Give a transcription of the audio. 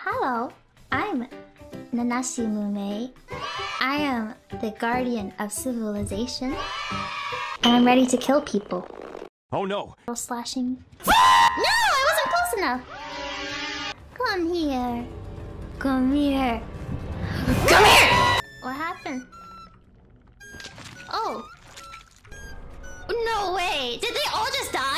Hello, I'm Nanashi Mume. I am the guardian of civilization, and I'm ready to kill people. Oh no! Slashing. No, I wasn't close enough. Come here. Come here. Come here! What happened? Oh. No way! Did they all just die?